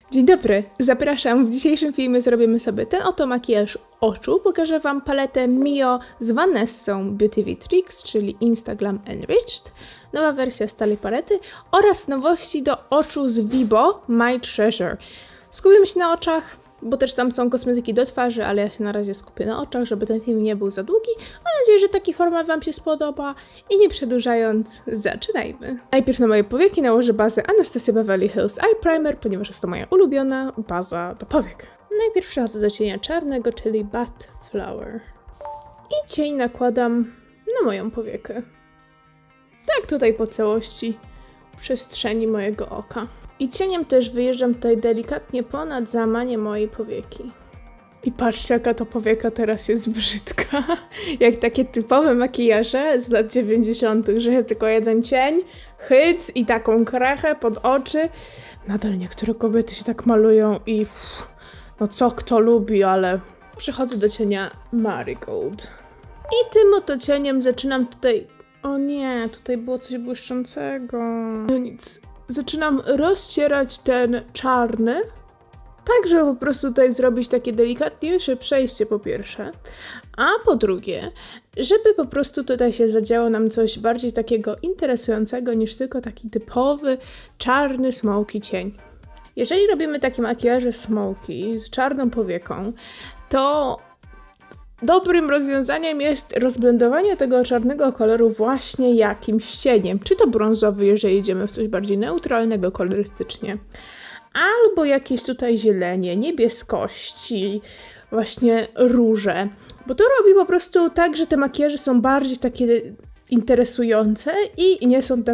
Dzień dobry, zapraszam. W dzisiejszym filmie zrobimy sobie ten oto makijaż oczu. Pokażę Wam paletę Mio z Vanessą Beauty Tricks, czyli Instaglam Enriched, nowa wersja stałej palety oraz nowości do oczu z Vibo My Treasure. Skupimy się na oczach, bo też tam są kosmetyki do twarzy, ale ja się na razie skupię na oczach, żeby ten film nie był za długi. Mam nadzieję, że taki format Wam się spodoba i nie przedłużając, zaczynajmy. Najpierw na moje powieki nałożę bazę Anastasia Beverly Hills Eye Primer, ponieważ jest to moja ulubiona baza do powiek. Najpierw przechodzę do cienia czarnego, czyli Bat Flower. I cień nakładam na moją powiekę. Tak tutaj po całości przestrzeni mojego oka. I cieniem też wyjeżdżam tutaj delikatnie ponad załamanie mojej powieki. I patrzcie, jaka to powieka teraz jest brzydka. Jak takie typowe makijaże z lat 90., że tylko jeden cień, hyc i taką krechę pod oczy. Nadal niektóre kobiety się tak malują i no co kto lubi, ale przechodzę do cienia Marigold. I tym oto cieniem zaczynam tutaj... O nie, tutaj było coś błyszczącego. No nic. Zaczynam rozcierać ten czarny, tak żeby po prostu tutaj zrobić takie delikatniejsze przejście po pierwsze, a po drugie, żeby po prostu tutaj się zadziało nam coś bardziej takiego interesującego niż tylko taki typowy czarny smoky cień. Jeżeli robimy takie makijaże smoky z czarną powieką, to dobrym rozwiązaniem jest rozblendowanie tego czarnego koloru właśnie jakimś cieniem. Czy to brązowy, jeżeli idziemy w coś bardziej neutralnego kolorystycznie, albo jakieś tutaj zielenie, niebieskości, właśnie róże. Bo to robi po prostu tak, że te makijaże są bardziej takie interesujące i nie są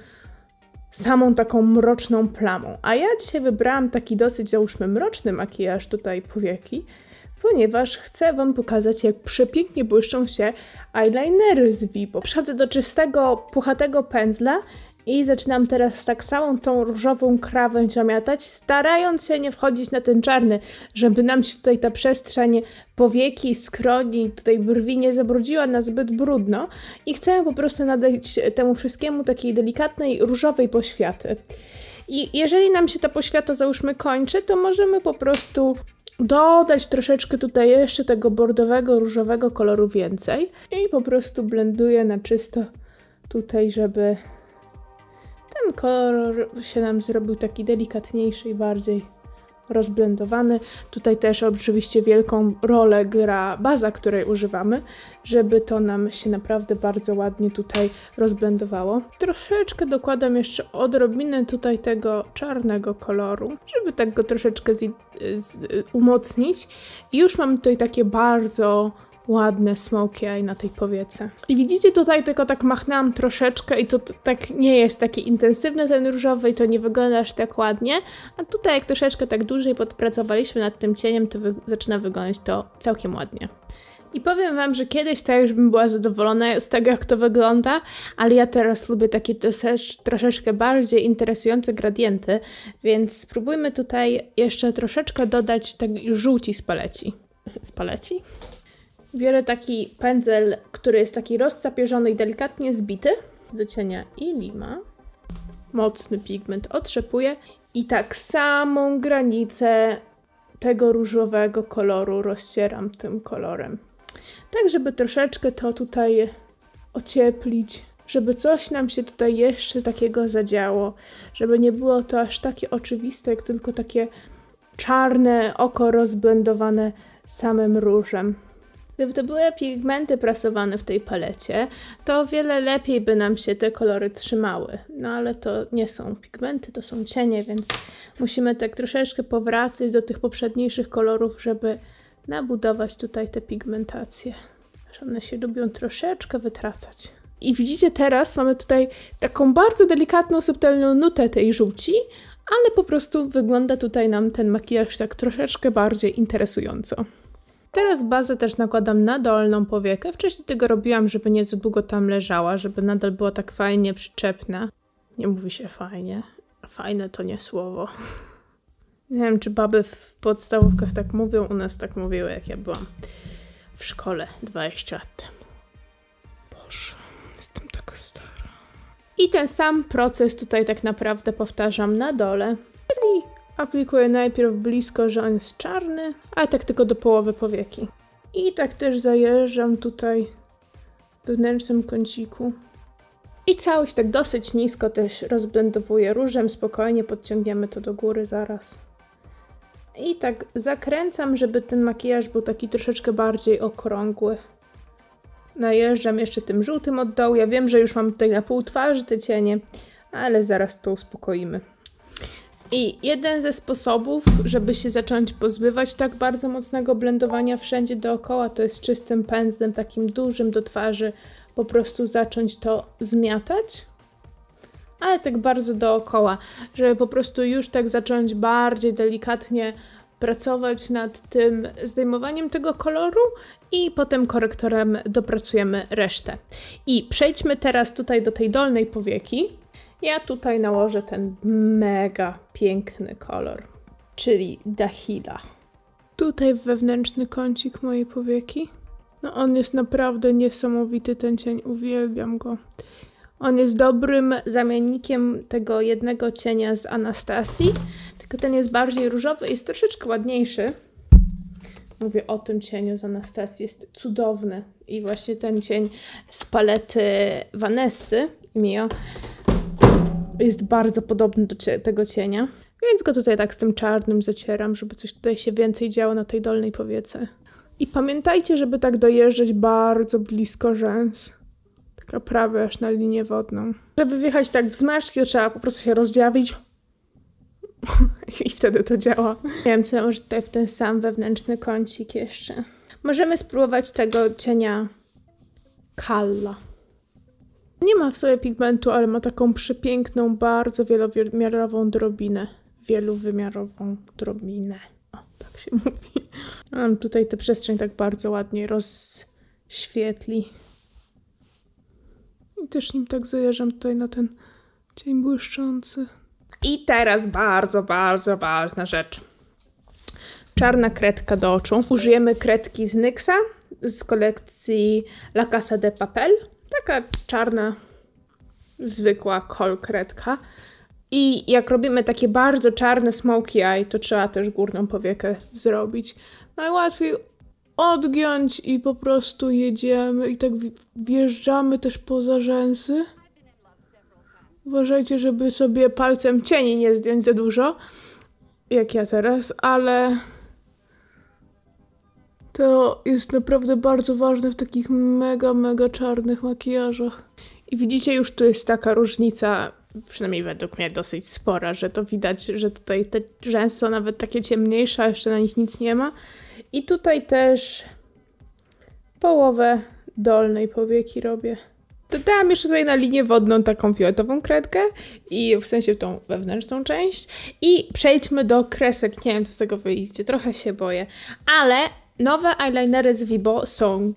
samą taką mroczną plamą. A ja dzisiaj wybrałam taki dosyć, załóżmy, mroczny makijaż tutaj powieki, ponieważ chcę Wam pokazać, jak przepięknie błyszczą się eyelinery z Vibo. Przechodzę do czystego, puchatego pędzla i zaczynam teraz tak samą tą różową krawędź zamiatać, starając się nie wchodzić na ten czarny, żeby nam się tutaj ta przestrzeń powieki, skroni, tutaj brwi nie zabrudziła na zbyt brudno i chcę po prostu nadać temu wszystkiemu takiej delikatnej, różowej poświaty. I jeżeli nam się ta poświata, załóżmy, kończy, to możemy po prostu dodać troszeczkę tutaj jeszcze tego bordowego, różowego koloru więcej i po prostu blenduję na czysto tutaj, żeby ten kolor się nam zrobił taki delikatniejszy i bardziej rozblendowany. Tutaj też oczywiście wielką rolę gra baza, której używamy, żeby to nam się naprawdę bardzo ładnie tutaj rozblendowało. Troszeczkę dokładam jeszcze odrobinę tutaj tego czarnego koloru, żeby tak go troszeczkę umocnić. I już mam tutaj takie bardzo ładne smoky eye na tej powiece. I widzicie tutaj, tylko tak machnęłam troszeczkę i to tak nie jest taki intensywny ten różowy i to nie wygląda aż tak ładnie. A tutaj jak troszeczkę tak dłużej podpracowaliśmy nad tym cieniem, to zaczyna wyglądać to całkiem ładnie. I powiem Wam, że kiedyś to już bym była zadowolona z tego, jak to wygląda, ale ja teraz lubię takie troszeczkę bardziej interesujące gradienty, więc spróbujmy tutaj jeszcze troszeczkę dodać tej żółci z paleci. Z paleci? Biorę taki pędzel, który jest taki rozcapierzony i delikatnie zbity do cienia i lima. Mocny pigment otrzepuję i tak samą granicę tego różowego koloru rozcieram tym kolorem. Tak, żeby troszeczkę to tutaj ocieplić, żeby coś nam się tutaj jeszcze takiego zadziało, żeby nie było to aż takie oczywiste, jak tylko takie czarne oko rozblendowane samym różem. Gdyby to były pigmenty prasowane w tej palecie, to o wiele lepiej by nam się te kolory trzymały. No ale to nie są pigmenty, to są cienie, więc musimy tak troszeczkę powracać do tych poprzedniejszych kolorów, żeby nabudować tutaj te pigmentacje. One się lubią troszeczkę wytracać. I widzicie, teraz mamy tutaj taką bardzo delikatną, subtelną nutę tej żółci, ale po prostu wygląda tutaj nam ten makijaż tak troszeczkę bardziej interesująco. Teraz bazę też nakładam na dolną powiekę. Wcześniej tego robiłam, żeby nie za długo tam leżała, żeby nadal była tak fajnie przyczepna. Nie mówi się fajnie. Fajne to nie słowo. Nie wiem, czy baby w podstawówkach tak mówią. U nas tak mówiły, jak ja byłam w szkole 20 lat temu. Boże, jestem taka stara. I ten sam proces tutaj tak naprawdę powtarzam na dole. Czyli Aplikuję najpierw blisko, że on jest czarny, ale tak tylko do połowy powieki. I tak też zajeżdżam tutaj w wewnętrznym kąciku. I całość tak dosyć nisko też rozblendowuję różem, spokojnie podciągniemy to do góry zaraz. I tak zakręcam, żeby ten makijaż był taki troszeczkę bardziej okrągły. Najeżdżam jeszcze tym żółtym od dołu. Ja wiem, że już mam tutaj na pół twarzy te cienie, ale zaraz to uspokoimy. I jeden ze sposobów, żeby się zacząć pozbywać tak bardzo mocnego blendowania wszędzie dookoła, to jest czystym pędzlem, takim dużym do twarzy, po prostu zacząć to zmiatać, ale tak bardzo dookoła, żeby po prostu już tak zacząć bardziej delikatnie pracować nad tym zdejmowaniem tego koloru i potem korektorem dopracujemy resztę. I przejdźmy teraz tutaj do tej dolnej powieki. Ja tutaj nałożę ten mega piękny kolor, czyli Dahila. Tutaj wewnętrzny kącik mojej powieki. No on jest naprawdę niesamowity, ten cień, uwielbiam go. On jest dobrym zamiennikiem tego jednego cienia z Anastasii, tylko ten jest bardziej różowy, jest troszeczkę ładniejszy. Mówię o tym cieniu z Anastasii, jest cudowny. I właśnie ten cień z palety Vanessy Mio jest bardzo podobny do tego cienia. Więc go tutaj tak z tym czarnym zacieram, żeby coś tutaj się więcej działo na tej dolnej powiece. I pamiętajcie, żeby tak dojeżdżać bardzo blisko rzęs. Taka prawie aż na linię wodną. Żeby wjechać tak w zmarszczki, to trzeba po prostu się rozdziawić. I wtedy to działa. Nie wiem, co może tutaj w ten sam wewnętrzny kącik jeszcze. Możemy spróbować tego cienia Kalla. Nie ma w sobie pigmentu, ale ma taką przepiękną, bardzo wielowymiarową drobinę. Wielowymiarową drobinę. O, tak się mówi. Mam tutaj tę przestrzeń tak bardzo ładnie rozświetli. I też nim tak zajeżdżam tutaj na ten cień błyszczący. I teraz bardzo, bardzo ważna rzecz. Czarna kredka do oczu. Użyjemy kredki z NYXa z kolekcji La Casa de Papel. Taka czarna, zwykła kohl kredka. I jak robimy takie bardzo czarne smoky eye, to trzeba też górną powiekę zrobić. Najłatwiej odgiąć i po prostu jedziemy i tak wjeżdżamy też poza rzęsy. Uważajcie, żeby sobie palcem cieni nie zdjąć za dużo, jak ja teraz, ale to jest naprawdę bardzo ważne w takich mega, mega czarnych makijażach. I widzicie, już tu jest taka różnica, przynajmniej według mnie dosyć spora, że to widać, że tutaj te rzęsy są nawet takie ciemniejsze, a jeszcze na nich nic nie ma. I tutaj też połowę dolnej powieki robię. Dodałam jeszcze tutaj na linię wodną taką fioletową kredkę i w sensie tą wewnętrzną część. I przejdźmy do kresek. Nie wiem, co z tego wyjdzie, trochę się boję. Ale nowe eyelinery z Vibo są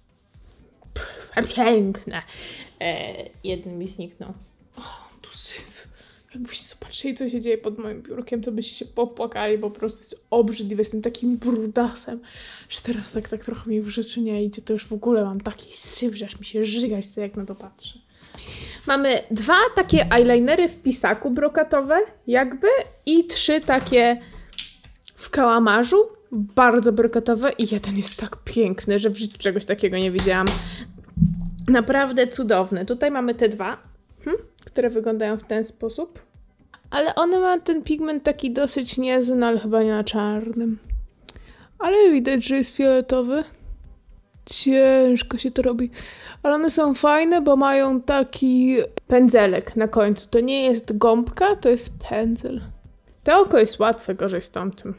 piękne. Jeden mi zniknął. O, tu syf. Jakbyście zobaczyli, co się dzieje pod moim biurkiem, to byście się popłakali, po prostu jest obrzydliwy. Jestem takim brudasem, że teraz tak trochę mi w życiu nie idzie, to już w ogóle mam taki syf, że aż mi się żygać chce, jak na to patrzę. Mamy 2 takie eyelinery w pisaku brokatowe, jakby, i 3 takie w kałamarzu, bardzo brokatowe, i jeden jest tak piękny, że w życiu czegoś takiego nie widziałam. Naprawdę cudowny. Tutaj mamy te 2. Które wyglądają w ten sposób. Ale one mają ten pigment taki dosyć niezły, no ale chyba nie na czarnym. Ale widać, że jest fioletowy. Ciężko się to robi. Ale one są fajne, bo mają taki pędzelek na końcu. To nie jest gąbka, to jest pędzel. To oko jest łatwe, gorzej z tamtym.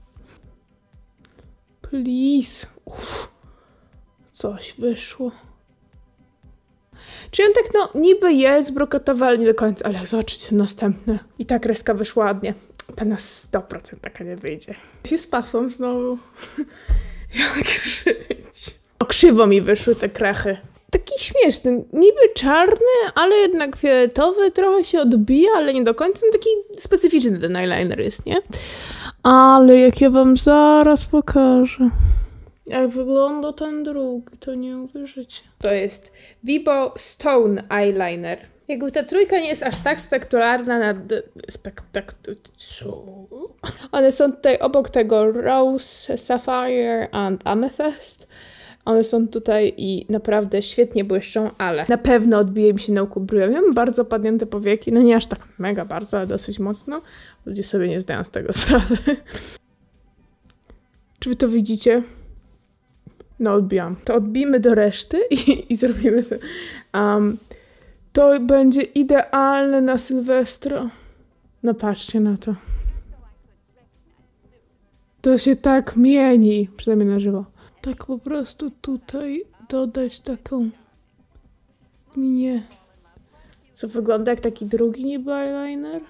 Please. Uff. Coś wyszło. Czyli on tak, no, niby jest brokatowy, ale nie do końca. Ale zobaczcie, następne. I ta kreska wyszła ładnie. Ta na 100% taka nie wyjdzie. Się spasłam znowu. Jak żyć? O, krzywo mi wyszły te krechy. Taki śmieszny. Niby czarny, ale jednak fioletowy. Trochę się odbija, ale nie do końca. No, taki specyficzny ten eyeliner jest, nie? Ale jak ja wam zaraz pokażę. Jak wygląda ten drugi, to nie uwierzycie. To jest Vibo Stone Eyeliner. Jakby ta trójka nie jest aż tak spektakularna One są tutaj obok tego Rose, Sapphire and Amethyst. One są tutaj i naprawdę świetnie błyszczą, ale na pewno odbije mi się na oku bryłem. Ja mam bardzo padnięte powieki, no nie aż tak mega bardzo, ale dosyć mocno. Ludzie sobie nie zdają z tego sprawy. Czy wy to widzicie? No odbijam. To odbijmy do reszty i zrobimy to. To będzie idealne na Sylwestra. No patrzcie na to. To się tak mieni, przynajmniej na żywo. Tak po prostu tutaj dodać taką linię, co wygląda jak taki drugi niby eyeliner.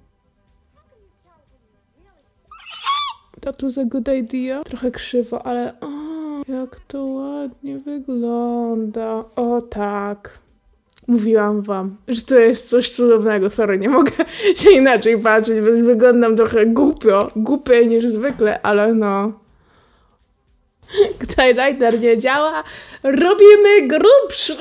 That was a good idea. Trochę krzywo, ale jak to ładnie wygląda. O tak. Mówiłam wam, że to jest coś cudownego. Sorry, nie mogę się inaczej patrzeć, więc wyglądam trochę głupio. Głupiej niż zwykle, ale no. Gdy eyeliner nie działa, robimy grubszy.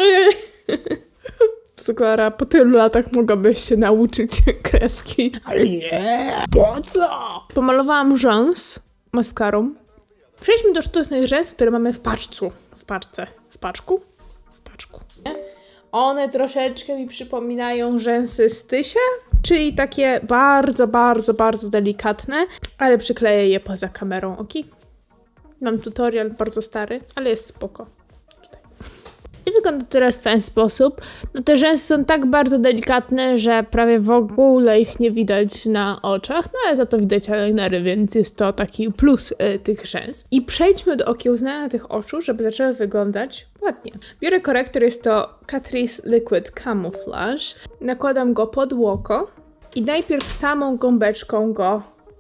Co, Klara, po tylu latach mogłabyś się nauczyć kreski. Ale nie, po co? Pomalowałam rzęs maskarą. Przejdźmy do sztucznych rzęs, które mamy w paczku. W paczku. Nie? One troszeczkę mi przypominają rzęsy z Tysia, czyli takie bardzo, bardzo, bardzo delikatne, ale przykleję je poza kamerą, ok? Mam tutorial bardzo stary, ale jest spoko. I wygląda teraz w ten sposób. No te rzęsy są tak bardzo delikatne, że prawie w ogóle ich nie widać na oczach, no ale za to widać eyelinery, więc jest to taki plus tych rzęs. I przejdźmy do okiełznania tych oczu, żeby zaczęły wyglądać ładnie. Biorę korektor, jest to Catrice Liquid Camouflage. Nakładam go pod oko i najpierw samą gąbeczką go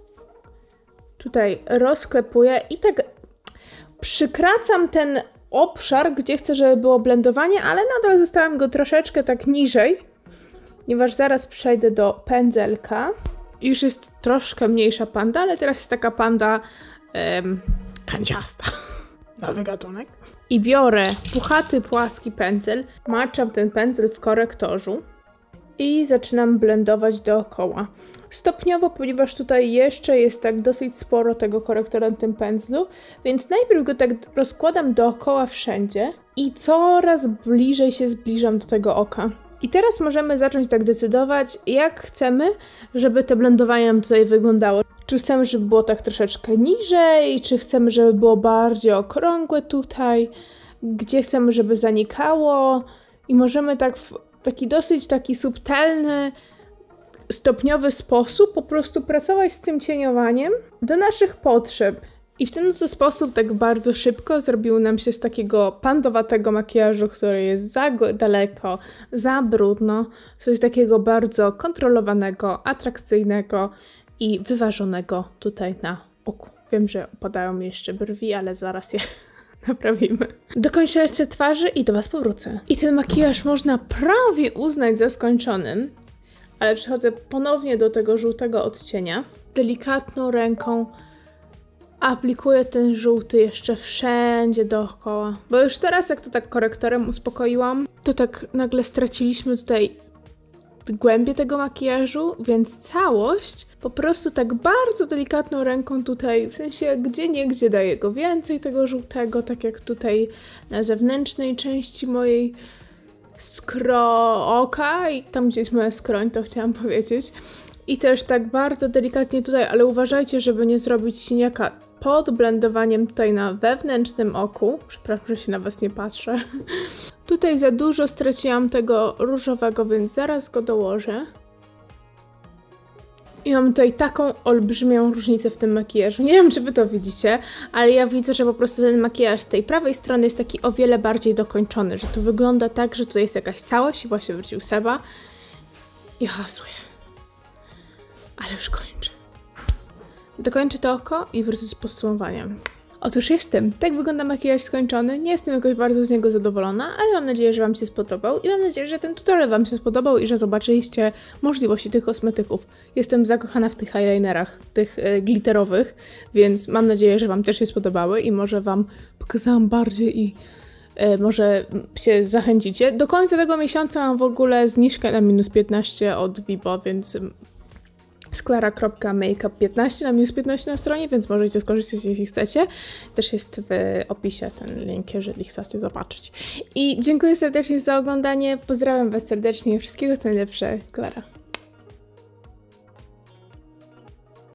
tutaj rozklepuję i tak przykracam ten obszar, gdzie chcę, żeby było blendowanie, ale nadal zostawiam go troszeczkę tak niżej, ponieważ zaraz przejdę do pędzelka. Już jest troszkę mniejsza panda, ale teraz jest taka panda kanciasta. Nowy gatunek. I biorę puchaty, płaski pędzel, maczam ten pędzel w korektorzu i zaczynam blendować dookoła. Stopniowo, ponieważ tutaj jeszcze jest tak dosyć sporo tego korektora na tym pędzlu, więc najpierw go tak rozkładam dookoła wszędzie i coraz bliżej się zbliżam do tego oka. I teraz możemy zacząć tak decydować, jak chcemy, żeby te blendowanie nam tutaj wyglądało. Czy chcemy, żeby było tak troszeczkę niżej, czy chcemy, żeby było bardziej okrągłe tutaj, gdzie chcemy, żeby zanikało. I możemy tak w taki dosyć subtelny, stopniowy sposób po prostu pracować z tym cieniowaniem do naszych potrzeb. I w ten oto sposób tak bardzo szybko zrobił nam się z takiego pandowatego makijażu, który jest za daleko, za brudno, coś takiego bardzo kontrolowanego, atrakcyjnego i wyważonego tutaj na oku. Wiem, że opadają mi jeszcze brwi, ale zaraz je naprawimy. Dokończę jeszcze twarzy i do was powrócę. I ten makijaż można prawie uznać za skończonym, ale przechodzę ponownie do tego żółtego odcienia. Delikatną ręką aplikuję ten żółty jeszcze wszędzie dookoła. Bo już teraz, jak to tak korektorem uspokoiłam, to tak nagle straciliśmy tutaj głębię tego makijażu, więc całość po prostu tak bardzo delikatną ręką tutaj, w sensie gdzieniegdzie daję go więcej tego żółtego, tak jak tutaj na zewnętrznej części mojej oka i tam gdzie jest moja skroń, to chciałam powiedzieć. I też tak bardzo delikatnie tutaj, ale uważajcie, żeby nie zrobić siniaka pod blendowaniem tutaj na wewnętrznym oku. Przepraszam, że się na was nie patrzę. Tutaj za dużo straciłam tego różowego, więc zaraz go dołożę. I mam tutaj taką olbrzymią różnicę w tym makijażu. Nie wiem, czy wy to widzicie, ale ja widzę, że po prostu ten makijaż z tej prawej strony jest taki o wiele bardziej dokończony, że to wygląda tak, że tutaj jest jakaś całość i właśnie wrócił Seba. I hasuję. Ale już kończę. Dokończę to oko i wrócę z podsumowaniem. Otóż jestem. Tak wygląda makijaż skończony. Nie jestem jakoś bardzo z niego zadowolona, ale mam nadzieję, że wam się spodobał i mam nadzieję, że ten tutorial wam się spodobał i że zobaczyliście możliwości tych kosmetyków. Jestem zakochana w tych eyelinerach, tych glitterowych, więc mam nadzieję, że wam też się spodobały i może wam pokazałam bardziej i może się zachęcicie. Do końca tego miesiąca mam w ogóle zniżkę na -15 od Vibo, więc sklara.makeup15 na -15 na stronie, więc możecie skorzystać, jeśli chcecie. Też jest w opisie ten link, jeżeli chcecie zobaczyć. I dziękuję serdecznie za oglądanie. Pozdrawiam Was serdecznie. Wszystkiego co najlepsze. Klara.